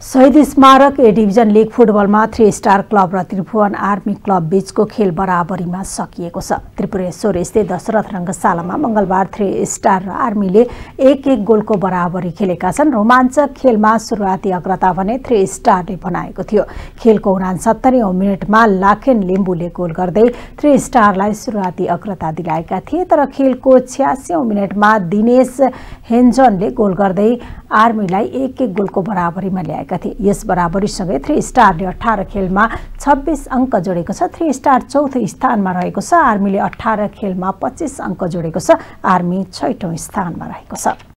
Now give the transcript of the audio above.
शहीद स्मारक A division league फुटबलमा 3 स्टार क्लब र त्रिभुवन आर्मी क्लब बीचको खेल बराबरीमा सकिएको छ। त्रिपुरेश्वर स्थित दशरथ रङ्गशालामा मंगलबार 3 स्टार र आर्मीले 1-1 गोलको बराबरी खेलेका छन्। रोमाञ्चक खेलमा सुरुवाती अग्रता भने 3 स्टारले बनाएको थियो। खेलको 69औं मिनेटमा लाखेन लिम्बुले गोल गर्दै 3 स्टारलाई सुरुवाती अग्रता दिलाएका थिए, तर खेलको 86औं मिनेटमा दिनेश हेन्जनले गोल गर्दै आर्मीलाई 1-1 गोलको बराबरीमा ल्याएका थिए। यस बराबरीसँगै 3 स्टारले 18 खेलमा 26 अङ्क जोडेको छ। 3 स्टार चौथो स्थानमा रहेको छ। आर्मीले 18 खेलमा 25 अङ्क जोडेको छ। आर्मी 6औं स्थानमा रहेको छ।